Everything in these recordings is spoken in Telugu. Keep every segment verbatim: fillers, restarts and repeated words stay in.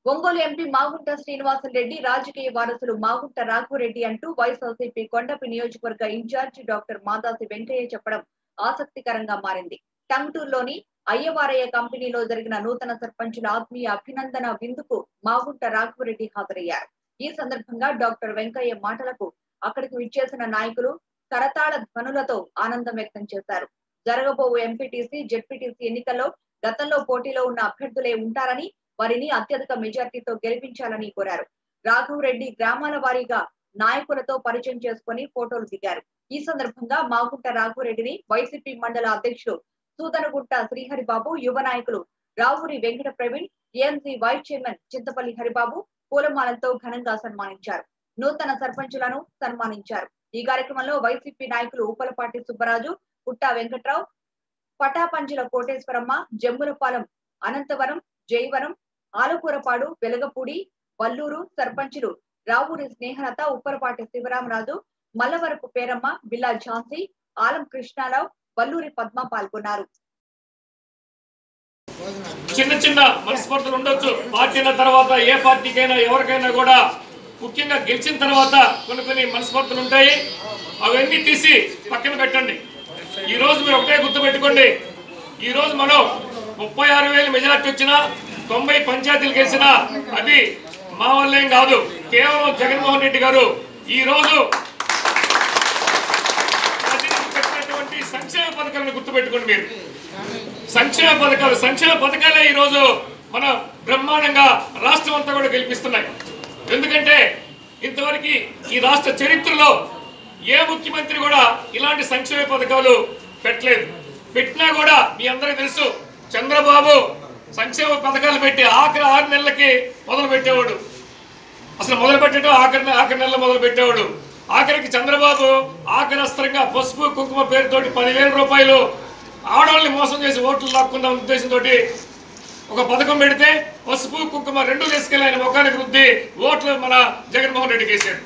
ఒంగోలు ఎంపీ మాగుంట శ్రీనివాసరెడ్డి రాజకీయ వారసులు మాగుంట రాఘవరెడ్డి అంటూ వైఎస్ఆర్సీపీ కొండపి నియోజకవర్గ ఇన్ఛార్జి డాక్టర్ మాదాసి వెంకయ్య చెప్పడం ఆసక్తికరంగా మారింది. టంగుటూరులోని అయ్యవారయ్య కంపెనీలో జరిగిన నూతన సర్పంచుల ఆత్మీయ అభినందన విందుకు మాగుంట రాఘవరెడ్డి హాజరయ్యారు. ఈ సందర్భంగా డాక్టర్ వెంకయ్య మాటలకు అక్కడికి విచ్చేసిన నాయకులు కరతాళ ధ్వనులతో ఆనందం వ్యక్తం చేశారు. జరగబోవు ఎంపీటీసీ, జెడ్పీటీసీ ఎన్నికల్లో గతంలో పోటీలో ఉన్న అభ్యర్థులే ఉంటారని, వారిని అత్యధిక మెజార్టీతో గెలిపించాలని కోరారు. రాఘవరెడ్డి గ్రామాల వారీగా నాయకులతో పరిచయం చేసుకుని ఫోటోలు దిగారు. ఈ సందర్భంగా మాగుంట రాఘవరెడ్డిని వైసీపీ మండల అధ్యక్షుడు సూదనగుట్ట శ్రీహరిబాబు, యువ నాయకులు Ravuri Venkata Praveen, AMC vice chairman Chintapalli Haribabu పూలమాలతో ఘనంగా సన్మానించారు. నూతన సర్పంచులను సన్మానించారు. ఈ కార్యక్రమంలో వైసీపీ నాయకులు ఉప్పలపాటి సుబ్బరాజు, పుట్టా వెంకట్రావు, పటాపంజుల కోటేశ్వరమ్మ, జమ్ములపాలెం అనంతవరం, జయవరం, ఆలకూరపాడు, వెలగపూడి, వల్లూరు సర్పంచులు రావూరి స్నేహలత, ఉప్పలపాటి శివరామరాజు, మల్లవరపు పేరమ్మ, బిల్లా ఝాన్సీ, ఆలం కృష్ణారావు, వల్లూరి పద్మ పాల్గొన్నారు. చిన్న చిన్న మనస్పర్ధలు ఉండొచ్చు. పార్టీల తర్వాత ఏ పార్టీకైనా ఎవరికైనా కూడా ముఖ్యంగా గెలిచిన తర్వాత కొన్ని కొన్ని మనస్పర్ధలు ఉంటాయి. అవన్నీ తీసి పక్కన పెట్టండి. ఈ రోజు మీరు ఒకటే గుర్తుపెట్టుకోండి, ఈ రోజు మనం ముప్పై ఆరు వేలు మెజార్టీ వచ్చినా, తొంభై పంచాయతీలు గెలిచినా అది మా వల్లేం కాదు, కేవలం జగన్మోహన్ రెడ్డి గారు ఈ రోజు పెట్టినటువంటి సంక్షేమ పథకాలను గుర్తుపెట్టుకోండి. మీరు సంక్షేమ పథకాలు సంక్షేమ పథకాలే ఈ రోజు మన బ్రహ్మాండంగా రాష్ట్రం అంతా కూడా గెలిపిస్తున్నాయి. ఎందుకంటే ఇంతవరకు ఈ రాష్ట్ర చరిత్రలో ఏ ముఖ్యమంత్రి కూడా ఇలాంటి సంక్షేమ పథకాలు పెట్టలేదు. పెట్టినా కూడా మీ అందరికీ తెలుసు, చంద్రబాబు సంక్షేమ పథకాలు పెట్టి ఆఖరి ఆరు నెలలకి మొదలు పెట్టేవాడు. అసలు మొదలు పెట్టడం ఆఖరి ఆఖరి నెలలో మొదలు పెట్టేవాడు. ఆఖరికి చంద్రబాబు ఆఖరి అస్త్రంగా పసుపు కుంకుమ పేరుతోటి పదివేల రూపాయలు ఆడవాళ్ళని మోసం చేసి ఓట్లు లాక్కుందాం ఉద్దేశంతో ఒక పథకం పెడితే పసుపు కుంకుమ రెండు తీసుకెళ్లి ఆయన ముఖానికి వృద్ధి ఓట్లు మన జగన్మోహన్ రెడ్డికి వేశారు.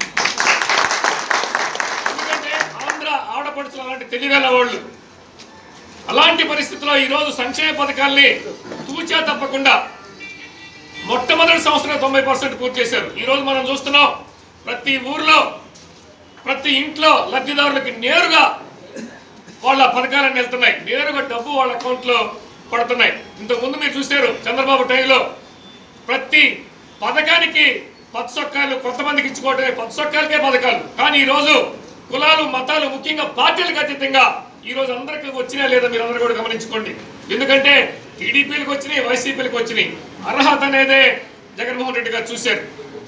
ఎందుకంటే ఆంధ్ర ఆడపడుచులు అలాంటి తెలియగల వాళ్ళు. అలాంటి పరిస్థితుల్లో ఈరోజు సంక్షేమ పథకాల్ని తూచా తప్పకుండా మొట్టమొదటి సంవత్సరం తొంభై పర్సెంట్ పూర్తి చేశారు. ఈరోజు మనం చూస్తున్నాం, ప్రతి ఊర్లో ప్రతి ఇంట్లో లబ్ధిదారులకి నేరుగా వాళ్ళ పథకాలన్నీ వెళ్తున్నాయి. నేరుగా డబ్బు వాళ్ళ అకౌంట్లో పడుతున్నాయి. ఇంతకుముందు మీరు చూశారు చంద్రబాబు టైంలో ప్రతి పథకానికి పచ్చ సొక్కాలు కొంతమందికి ఇచ్చుకోవటమే, పచ్చ సొక్కాలకే పథకాలు. కానీ ఈరోజు కులాలు, మతాలు, ముఖ్యంగా పార్టీలకు అతీతంగా ఈరోజు అందరికీ వచ్చినా లేదా మీరు అందరూ కూడా గమనించుకోండి. ఎందుకంటే టీడీపీలకు వచ్చినాయి, వైసీపీలకు వచ్చినాయి. అర్హత అనేదే జగన్మోహన్ రెడ్డి గారు చూశారు.